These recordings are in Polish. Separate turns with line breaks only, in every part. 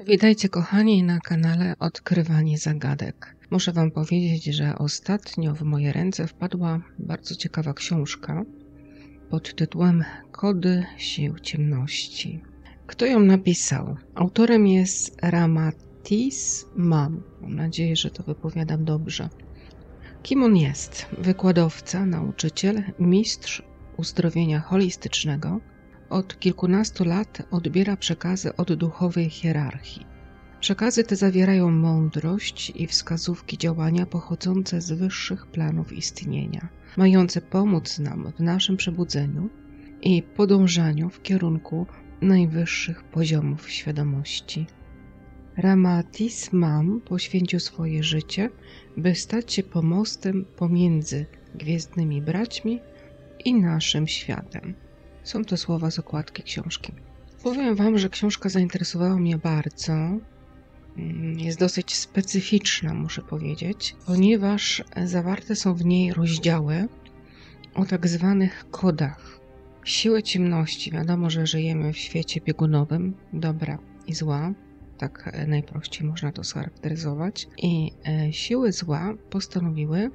Witajcie kochani na kanale Odkrywanie Zagadek. Muszę wam powiedzieć, że ostatnio w moje ręce wpadła bardzo ciekawa książka pod tytułem Kody Sił Ciemności. Kto ją napisał? Autorem jest Ramatis Mam. Mam nadzieję, że to wypowiadam dobrze. Kim on jest? Wykładowca, nauczyciel, mistrz uzdrowienia holistycznego. Od kilkunastu lat odbiera przekazy od duchowej hierarchii. Przekazy te zawierają mądrość i wskazówki działania pochodzące z wyższych planów istnienia, mające pomóc nam w naszym przebudzeniu i podążaniu w kierunku najwyższych poziomów świadomości. Ramatis Mam poświęcił swoje życie, by stać się pomostem pomiędzy gwiezdnymi braćmi i naszym światem. Są to słowa z okładki książki. Powiem wam, że książka zainteresowała mnie bardzo. Jest dosyć specyficzna, muszę powiedzieć, ponieważ zawarte są w niej rozdziały o tak zwanych kodach. Siły ciemności. Wiadomo, że żyjemy w świecie biegunowym, dobra i zła. Tak najprościej można to scharakteryzować. I siły zła postanowiły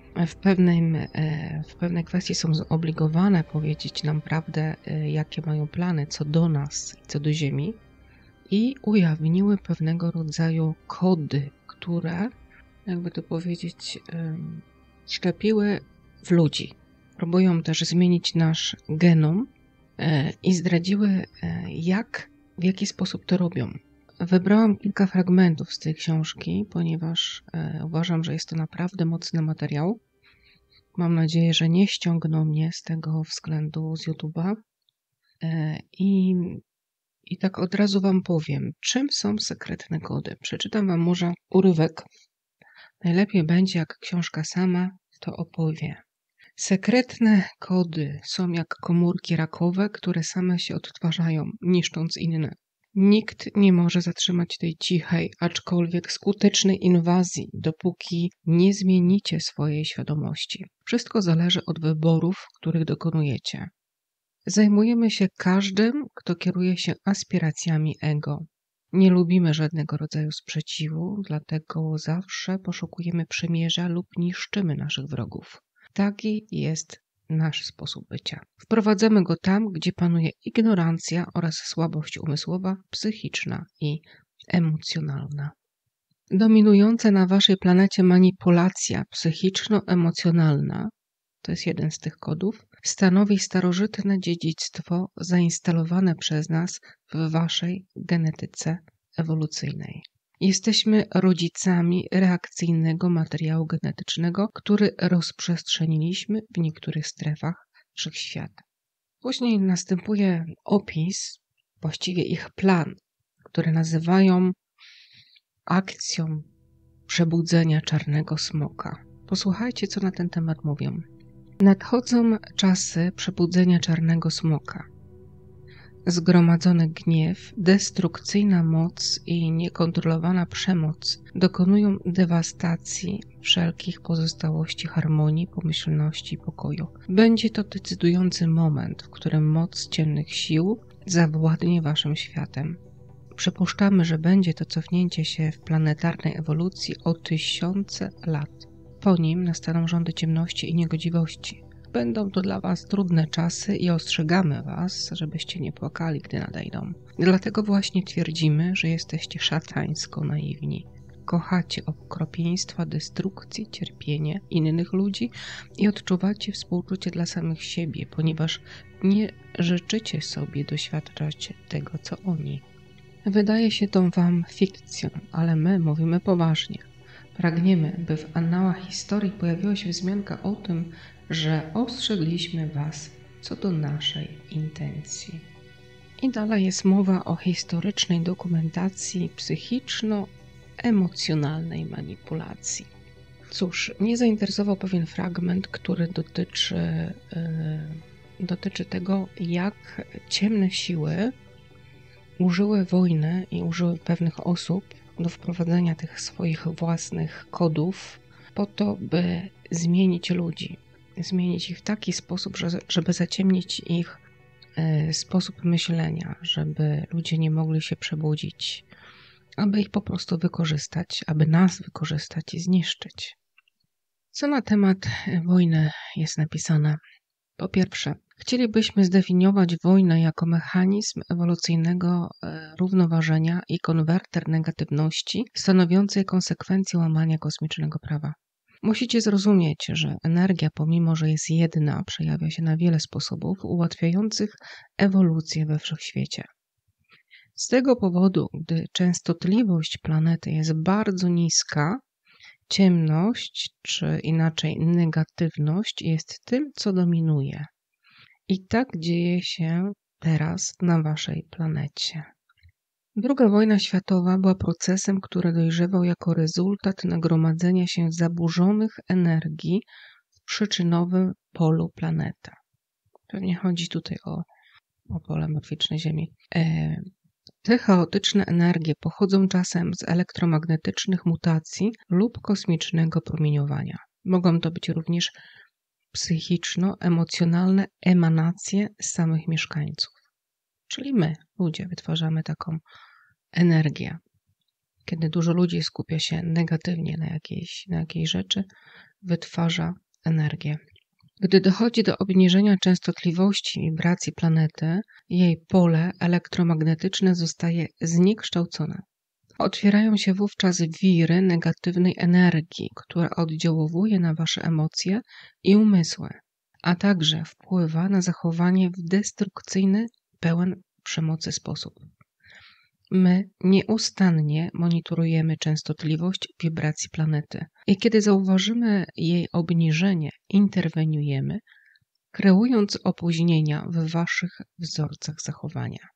w pewnej kwestii są zobligowane powiedzieć nam prawdę, jakie mają plany co do nas i co do Ziemi, i ujawniły pewnego rodzaju kody, które, jakby to powiedzieć, szczepiły w ludzi. Próbują też zmienić nasz genom i zdradziły, w jaki sposób to robią. Wybrałam kilka fragmentów z tej książki, ponieważ uważam, że jest to naprawdę mocny materiał. Mam nadzieję, że nie ściągną mnie z tego względu z YouTube'a. I tak od razu wam powiem, czym są sekretne kody. Przeczytam wam może urywek. Najlepiej będzie, jak książka sama to opowie. Sekretne kody są jak komórki rakowe, które same się odtwarzają, niszcząc inne. Nikt nie może zatrzymać tej cichej, aczkolwiek skutecznej inwazji, dopóki nie zmienicie swojej świadomości. Wszystko zależy od wyborów, których dokonujecie. Zajmujemy się każdym, kto kieruje się aspiracjami ego. Nie lubimy żadnego rodzaju sprzeciwu, dlatego zawsze poszukujemy przymierza lub niszczymy naszych wrogów. Taki jest nasz sposób bycia. Wprowadzamy go tam, gdzie panuje ignorancja oraz słabość umysłowa, psychiczna i emocjonalna. Dominująca na waszej planecie manipulacja psychiczno-emocjonalna, to jest jeden z tych kodów, stanowi starożytne dziedzictwo zainstalowane przez nas w waszej genetyce ewolucyjnej. Jesteśmy rodzicami reakcyjnego materiału genetycznego, który rozprzestrzeniliśmy w niektórych strefach wszechświata. Później następuje opis, właściwie ich plan, który nazywają akcją przebudzenia czarnego smoka. Posłuchajcie, co na ten temat mówią. Nadchodzą czasy przebudzenia czarnego smoka. Zgromadzony gniew, destrukcyjna moc i niekontrolowana przemoc dokonują dewastacji wszelkich pozostałości harmonii, pomyślności i pokoju. Będzie to decydujący moment, w którym moc ciemnych sił zawładnie waszym światem. Przypuszczamy, że będzie to cofnięcie się w planetarnej ewolucji o tysiące lat. Po nim nastaną rządy ciemności i niegodziwości. Będą to dla was trudne czasy i ostrzegamy was, żebyście nie płakali, gdy nadejdą. Dlatego właśnie twierdzimy, że jesteście szatańsko naiwni. Kochacie okropieństwa, destrukcji, cierpienie innych ludzi i odczuwacie współczucie dla samych siebie, ponieważ nie życzycie sobie doświadczać tego, co oni. Wydaje się to wam fikcją, ale my mówimy poważnie. Pragniemy, by w annałach historii pojawiła się wzmianka o tym, że ostrzegliśmy was co do naszej intencji. I dalej jest mowa o historycznej dokumentacji psychiczno-emocjonalnej manipulacji. Cóż, mnie zainteresował pewien fragment, który dotyczy tego, jak ciemne siły użyły wojny i użyły pewnych osób do wprowadzenia tych swoich własnych kodów po to, by zmienić ludzi. Zmienić ich w taki sposób, żeby zaciemnić ich sposób myślenia, żeby ludzie nie mogli się przebudzić, aby ich po prostu wykorzystać, aby nas wykorzystać i zniszczyć. Co na temat wojny jest napisane? Po pierwsze, chcielibyśmy zdefiniować wojnę jako mechanizm ewolucyjnego równoważenia i konwerter negatywności stanowiącej konsekwencję łamania kosmicznego prawa. Musicie zrozumieć, że energia, pomimo że jest jedna, przejawia się na wiele sposobów ułatwiających ewolucję we wszechświecie. Z tego powodu, gdy częstotliwość planety jest bardzo niska, ciemność, czy inaczej negatywność jest tym, co dominuje. I tak dzieje się teraz na waszej planecie. Druga wojna światowa była procesem, który dojrzewał jako rezultat nagromadzenia się zaburzonych energii w przyczynowym polu planety. Pewnie chodzi tutaj o pole morficzne Ziemi. Te chaotyczne energie pochodzą czasem z elektromagnetycznych mutacji lub kosmicznego promieniowania. Mogą to być również psychiczno-emocjonalne emanacje samych mieszkańców. Czyli my, ludzie, wytwarzamy taką energię. Kiedy dużo ludzi skupia się negatywnie na jakiejś rzeczy, wytwarza energię. Gdy dochodzi do obniżenia częstotliwości wibracji planety, jej pole elektromagnetyczne zostaje zniekształcone. Otwierają się wówczas wiry negatywnej energii, która oddziałuje na wasze emocje i umysły, a także wpływa na zachowanie w destrukcyjny, pełen przemocy sposób. My nieustannie monitorujemy częstotliwość wibracji planety i kiedy zauważymy jej obniżenie, interweniujemy, kreując opóźnienia w waszych wzorcach zachowania.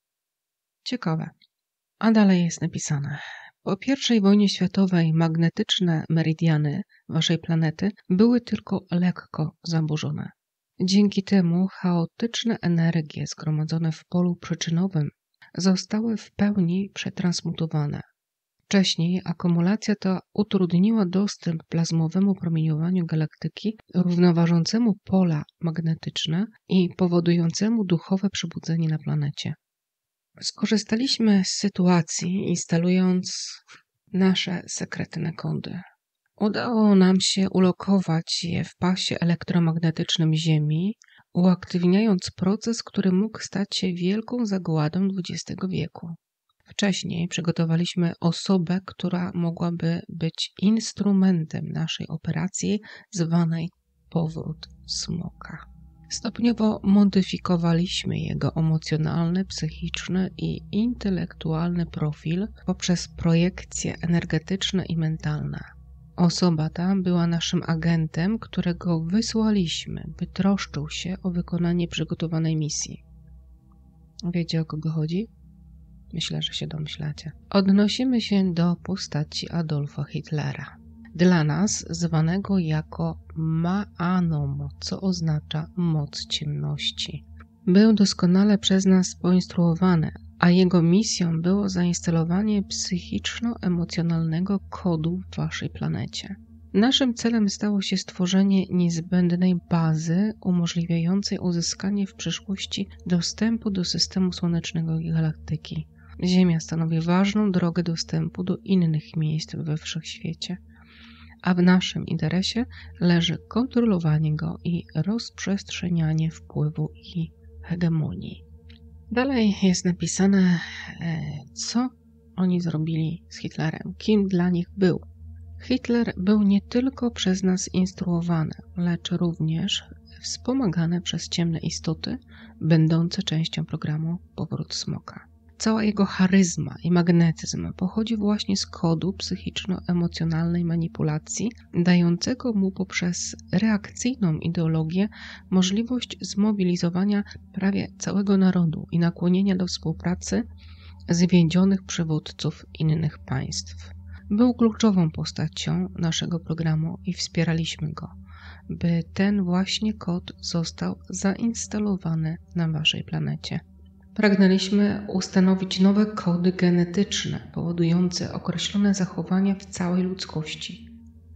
Ciekawe. A dalej jest napisane. Po I wojnie światowej magnetyczne meridiany waszej planety były tylko lekko zaburzone. Dzięki temu chaotyczne energie zgromadzone w polu przyczynowym zostały w pełni przetransmutowane. Wcześniej akumulacja ta utrudniła dostęp plazmowemu promieniowaniu galaktyki równoważącemu pola magnetyczne i powodującemu duchowe przebudzenie na planecie. Skorzystaliśmy z sytuacji, instalując nasze sekretne kody. Udało nam się ulokować je w pasie elektromagnetycznym Ziemi, uaktywniając proces, który mógł stać się wielką zagładą XX wieku. Wcześniej przygotowaliśmy osobę, która mogłaby być instrumentem naszej operacji zwanej Powrót Smoka. Stopniowo modyfikowaliśmy jego emocjonalny, psychiczny i intelektualny profil poprzez projekcje energetyczne i mentalne. Osoba ta była naszym agentem, którego wysłaliśmy, by troszczył się o wykonanie przygotowanej misji. Wiecie, o kogo chodzi? Myślę, że się domyślacie. Odnosimy się do postaci Adolfa Hitlera. Dla nas zwanego jako Ma'anom, co oznacza moc ciemności. Był doskonale przez nas poinstruowany, a jego misją było zainstalowanie psychiczno-emocjonalnego kodu w waszej planecie. Naszym celem stało się stworzenie niezbędnej bazy umożliwiającej uzyskanie w przyszłości dostępu do systemu słonecznego i galaktyki. Ziemia stanowi ważną drogę dostępu do innych miejsc we wszechświecie, a w naszym interesie leży kontrolowanie go i rozprzestrzenianie wpływu i hegemonii. Dalej jest napisane, co oni zrobili z Hitlerem, kim dla nich był. Hitler był nie tylko przez nas instruowany, lecz również wspomagany przez ciemne istoty, będące częścią programu Powrót Smoka. Cała jego charyzma i magnetyzm pochodzi właśnie z kodu psychiczno-emocjonalnej manipulacji, dającego mu poprzez reakcyjną ideologię możliwość zmobilizowania prawie całego narodu i nakłonienia do współpracy zwiedzionych przywódców innych państw. Był kluczową postacią naszego programu i wspieraliśmy go, by ten właśnie kod został zainstalowany na waszej planecie. Pragnęliśmy ustanowić nowe kody genetyczne powodujące określone zachowania w całej ludzkości.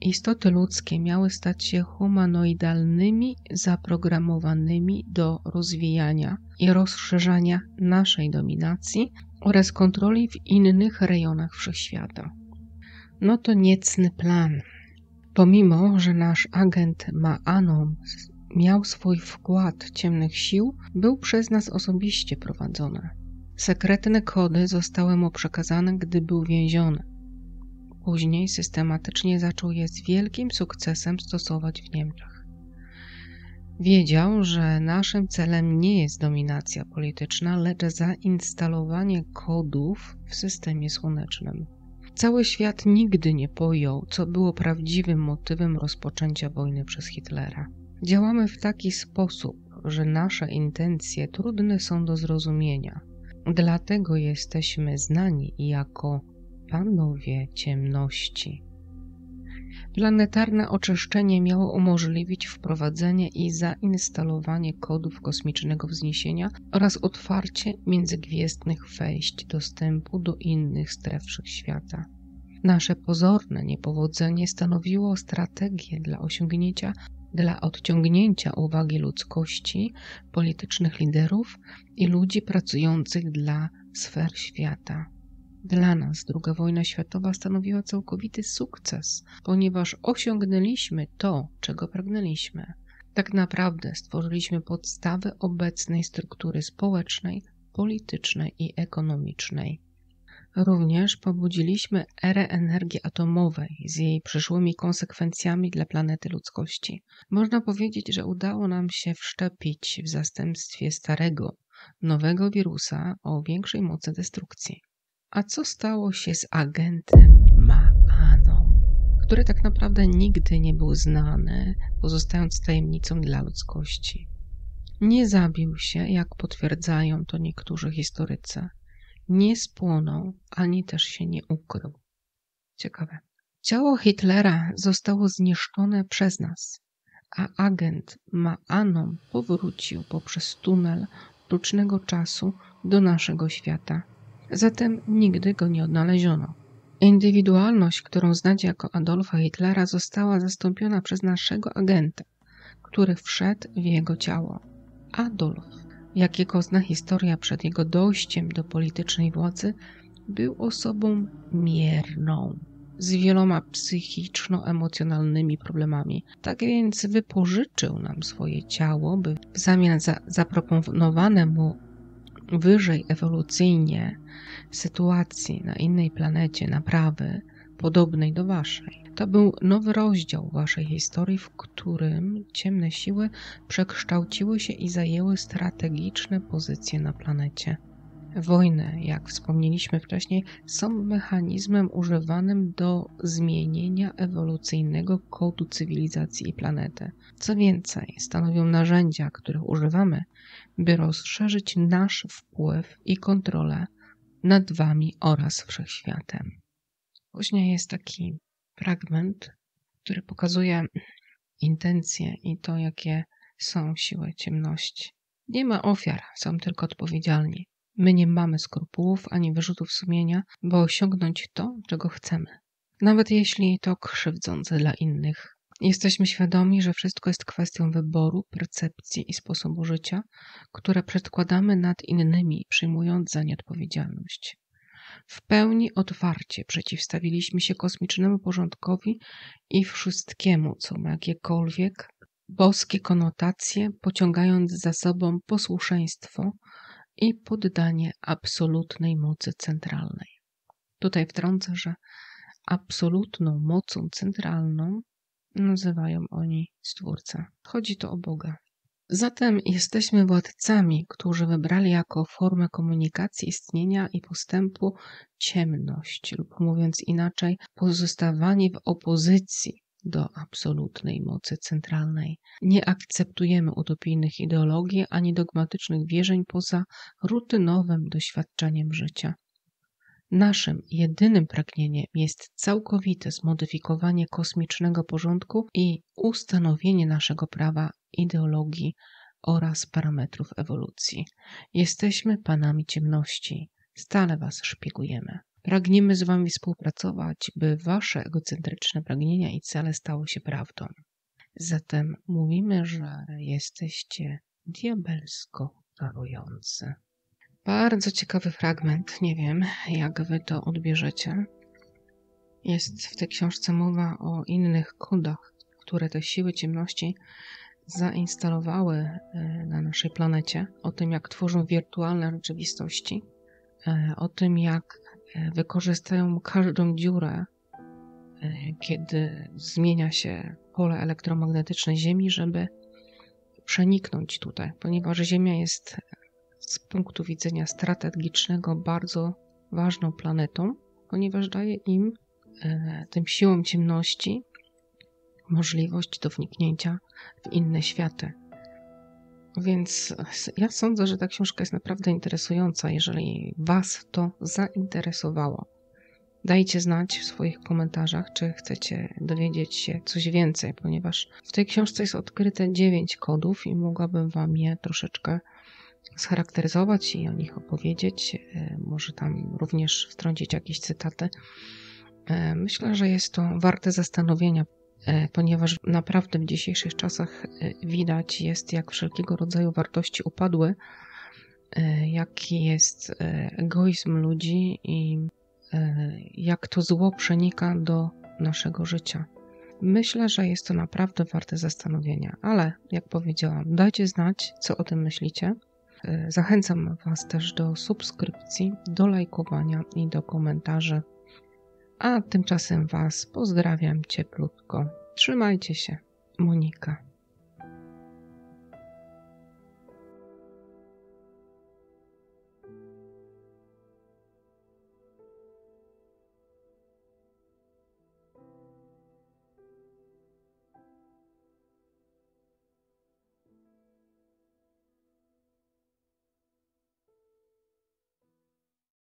istoty ludzkie miały stać się humanoidalnymi, zaprogramowanymi do rozwijania i rozszerzania naszej dominacji oraz kontroli w innych rejonach wszechświata. No to niecny plan. Pomimo, że nasz agent Ma'anom miał swój wkład ciemnych sił, był przez nas osobiście prowadzony. Sekretne kody zostały mu przekazane, gdy był więziony. Później systematycznie zaczął je z wielkim sukcesem stosować w Niemczech. Wiedział, że naszym celem nie jest dominacja polityczna, lecz zainstalowanie kodów w systemie słonecznym. Cały świat nigdy nie pojął, co było prawdziwym motywem rozpoczęcia wojny przez Hitlera. Działamy w taki sposób, że nasze intencje trudne są do zrozumienia. Dlatego jesteśmy znani jako panowie ciemności. Planetarne oczyszczenie miało umożliwić wprowadzenie i zainstalowanie kodów kosmicznego wzniesienia oraz otwarcie międzygwiezdnych wejść dostępu do innych stref wszechświata. Nasze pozorne niepowodzenie stanowiło strategię dla odciągnięcia uwagi ludzkości, politycznych liderów i ludzi pracujących dla sfer świata. Dla nas II wojna światowa stanowiła całkowity sukces, ponieważ osiągnęliśmy to, czego pragnęliśmy. Tak naprawdę stworzyliśmy podstawy obecnej struktury społecznej, politycznej i ekonomicznej. Również pobudziliśmy erę energii atomowej z jej przyszłymi konsekwencjami dla planety ludzkości. Można powiedzieć, że udało nam się wszczepić w zastępstwie starego, nowego wirusa o większej mocy destrukcji. A co stało się z agentem Ma'anom, który tak naprawdę nigdy nie był znany, pozostając tajemnicą dla ludzkości? Nie zabił się, jak potwierdzają to niektórzy historycy. Nie spłonął, ani też się nie ukrył. Ciekawe. Ciało Hitlera zostało zniszczone przez nas, a agent Ma'anom powrócił poprzez tunel sztucznego czasu do naszego świata. Zatem nigdy go nie odnaleziono. Indywidualność, którą znacie jako Adolfa Hitlera, została zastąpiona przez naszego agenta, który wszedł w jego ciało. Adolf, jakiego zna historia przed jego dojściem do politycznej władzy, był osobą mierną, z wieloma psychiczno-emocjonalnymi problemami. Tak więc wypożyczył nam swoje ciało, by w zamian za zaproponowane mu wyżej ewolucyjnie sytuacji na innej planecie naprawy, podobnej do waszej. To był nowy rozdział waszej historii, w którym ciemne siły przekształciły się i zajęły strategiczne pozycje na planecie. Wojny, jak wspomnieliśmy wcześniej, są mechanizmem używanym do zmienienia ewolucyjnego kodu cywilizacji i planety. Co więcej, stanowią narzędzia, których używamy, by rozszerzyć nasz wpływ i kontrolę nad wami oraz wszechświatem. Później jest taki fragment, który pokazuje intencje i to, jakie są siły ciemności. Nie ma ofiar, są tylko odpowiedzialni. My nie mamy skrupułów ani wyrzutów sumienia, by osiągnąć to, czego chcemy. Nawet jeśli to krzywdzące dla innych. Jesteśmy świadomi, że wszystko jest kwestią wyboru, percepcji i sposobu życia, które przedkładamy nad innymi, przyjmując za nie odpowiedzialność. W pełni otwarcie przeciwstawiliśmy się kosmicznemu porządkowi i wszystkiemu, co ma jakiekolwiek boskie konotacje, pociągając za sobą posłuszeństwo i poddanie absolutnej mocy centralnej. Tutaj wtrącę, że absolutną mocą centralną nazywają oni Stwórcę. Chodzi tu o Boga. Zatem jesteśmy władcami, którzy wybrali jako formę komunikacji, istnienia i postępu ciemność, lub mówiąc inaczej, pozostawanie w opozycji do absolutnej mocy centralnej. Nie akceptujemy utopijnych ideologii ani dogmatycznych wierzeń poza rutynowym doświadczeniem życia. Naszym jedynym pragnieniem jest całkowite zmodyfikowanie kosmicznego porządku i ustanowienie naszego prawa, ideologii oraz parametrów ewolucji. Jesteśmy panami ciemności. Stale was szpiegujemy. Pragniemy z Wami współpracować, by Wasze egocentryczne pragnienia i cele stały się prawdą. Zatem mówimy, że jesteście diabelsko darujący. Bardzo ciekawy fragment. Nie wiem, jak Wy to odbierzecie. Jest w tej książce mowa o innych kodach, które te siły ciemności zainstalowały na naszej planecie. O tym, jak tworzą wirtualne rzeczywistości. O tym, jak wykorzystają każdą dziurę, kiedy zmienia się pole elektromagnetyczne Ziemi, żeby przeniknąć tutaj, ponieważ Ziemia jest z punktu widzenia strategicznego bardzo ważną planetą, ponieważ daje im, tym siłom ciemności, możliwość do wniknięcia w inne światy. Więc ja sądzę, że ta książka jest naprawdę interesująca. Jeżeli Was to zainteresowało, dajcie znać w swoich komentarzach, czy chcecie dowiedzieć się coś więcej, ponieważ w tej książce jest odkryte 9 kodów i mogłabym Wam je troszeczkę scharakteryzować i o nich opowiedzieć. Może tam również wtrącić jakieś cytaty. Myślę, że jest to warte zastanowienia, ponieważ naprawdę w dzisiejszych czasach widać jest, jak wszelkiego rodzaju wartości upadły, jaki jest egoizm ludzi i jak to zło przenika do naszego życia. Myślę, że jest to naprawdę warte zastanowienia, ale jak powiedziałam, dajcie znać, co o tym myślicie. Zachęcam Was też do subskrypcji, do lajkowania i do komentarzy. A tymczasem Was pozdrawiam cieplutko. Trzymajcie się. Monika.